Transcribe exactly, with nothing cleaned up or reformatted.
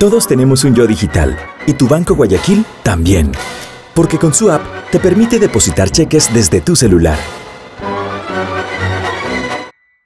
Todos tenemos un yo digital, y tu Banco Guayaquil también. Porque con su app te permite depositar cheques desde tu celular,